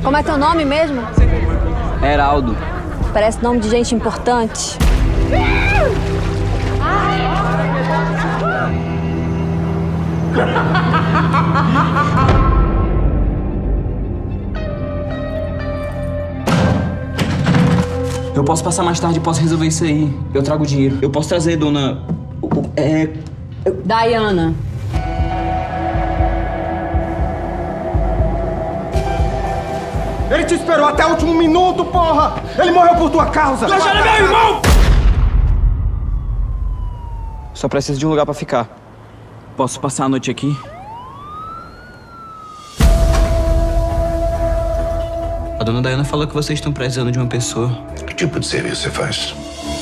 Como é teu nome mesmo? Heraldo. Parece nome de gente importante. Eu posso passar mais tarde e posso resolver isso aí. Eu trago dinheiro. Eu posso trazer, dona... Diana. Ele te esperou até o último minuto, porra! Ele morreu por tua causa! Deixa ele, meu irmão! Só preciso de um lugar pra ficar. Posso passar a noite aqui? A dona Diana falou que vocês estão precisando de uma pessoa. Que tipo de serviço você faz?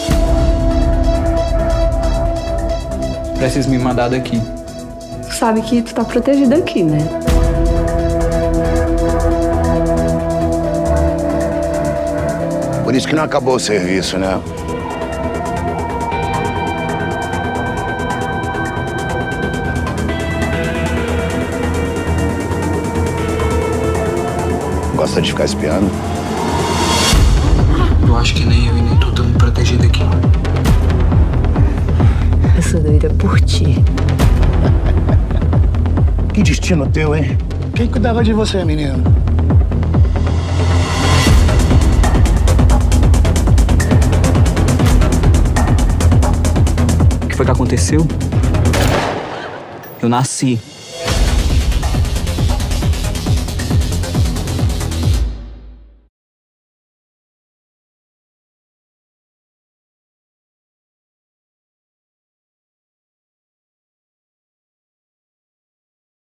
Preciso me mandar daqui. Tu sabe que tu tá protegido aqui, né? Por isso que não acabou o serviço, né? Gosta de ficar espiando? Eu acho que nem eu e nem tu estamos protegidos aqui. Eu sou doida por ti. Que destino teu, hein? Quem cuidava de você, menino? O que foi que aconteceu? Eu nasci.